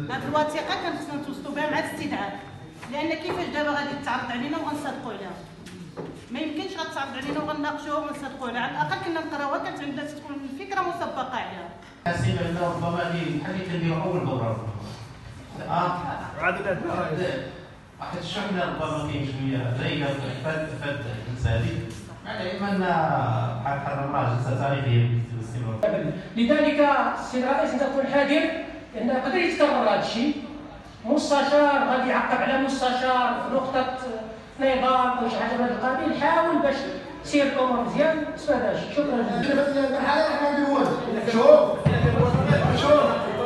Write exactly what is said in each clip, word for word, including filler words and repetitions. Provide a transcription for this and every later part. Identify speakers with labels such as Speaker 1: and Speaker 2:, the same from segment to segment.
Speaker 1: هذه الوثيقه كان خصنا نتوصلوا بها مع الاستدعاء، لان كيفاش دابا غادي تعرض علينا وغنصدقوا عليها؟ ما يمكنش غتعرض علينا وغنناقشوها وغنصدقوا عليها، على الاقل كنا نقراوها كانت عندنا تكون الفكره مسبقه عليها.
Speaker 2: حاسين بان ربما اللي بحال اللي كنديروا اول دوره اه عاد واحد الشحنه ربما كاين شويه زايده في هذه المسائل، مع العلم ان بحال بحال المراه جلسه تاريخيه باستمرار.
Speaker 3: لذلك السيد الرئيس تكون حذر لان قدر يتكرر هذا الشيء. مستشار غادي يعقب على مستشار في نقطه نظام او شي حاجه من هذا القبيل، حاول باش تسير الامور مزيان. ما فاداش. شكرا جزيلا.
Speaker 4: الحاله احنا نديروها شوف شوف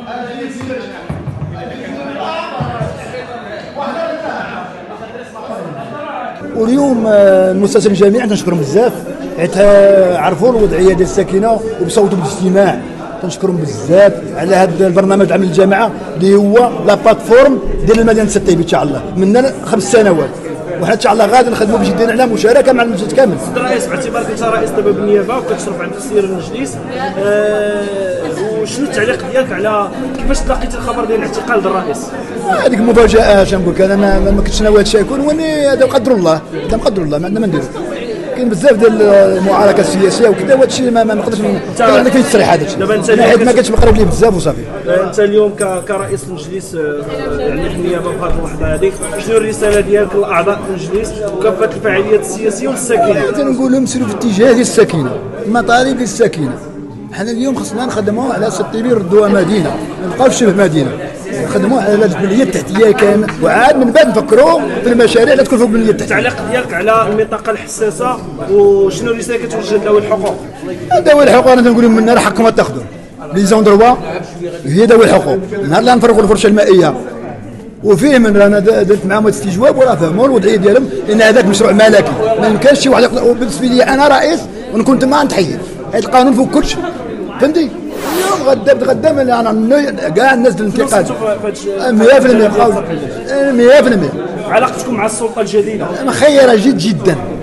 Speaker 5: واليوم المستثمرين جميعا تنشكرهم بزاف حيت عرفوا الوضعيه ديال الساكنه وبصوتوا بالاجتماع. تنشكرهم بزاف على هذا البرنامج العمل الجامعه اللي هو لا بلاتفورم ديال المدينه الطيبه ان شاء الله من خمس سنوات، وحنا ان شاء الله غادي نخدموا بجديه على مشاركه مع المجلس كامل.
Speaker 6: السيد الرئيس باعتبارك انت رئيس دابا بالنيابه وكتشرف على تسيير المجلس، أه وشنو التعليق ديالك على كيفاش تلقيتي الخبر ديال الاعتقال ديال الرئيس؟
Speaker 5: هذيك مفاجاه اش نقول لك انا ما, ما كنتش ناوي هذا الشيء يكون، وني هذا قدر الله، هذا قدر الله ما عندنا ما نديرو. كاين بزاف ديال المعاركه السياسيه وكذا، وهذا الشيء ما نقدرش انا كاين تصريح هذا الشيء حيت ما كانش مقرب لي بزاف وصافي.
Speaker 6: انت اليوم كرئيس المجلس يعني في النيابه في هذه اللحظه هذه، شنو الرساله ديالك لاعضاء المجلس وكافه الفعاليات السياسيه والساكنه؟
Speaker 5: تنقول لهم سيروا في اتجاه ديال السكينه، المطالب ديال السكينه. حنا اليوم خصنا نخدموا على الطيبين يردوها مدينه، ما نبقاوش شبه مدينه، نخدموا على البنيه التحتيه كامل، وعاد من بعد نفكروا في المشاريع اللي تكون فوق البنيه التحتيه.
Speaker 6: التعليق ديالك على المنطقه الحساسه وشنو الرساله كتوجه لذوي الحقوق؟
Speaker 5: ذوي الحقوق انا تنقول لهم من راه حقكم تاخذوا لي زون دروا، هي ذوي الحقوق. نهار اللي نفرغوا الفرشه المائيه وفيه من رانا درت معاهم استجواب وراه فهموا الوضعيه ديالهم، لان هذاك مشروع ملكي ما يمكنش شي واحد. وبالنسبه لي انا رئيس ونكون تما نتحيد، هذا القانون فوق كلشي فهمتي. اليوم غدا بغدا انا كاع الناس ديال الانتقاد مئة بالمئة مئة بالمئة.
Speaker 6: علاقتكم مع السلطه الجديده؟
Speaker 5: خيره جد جدا.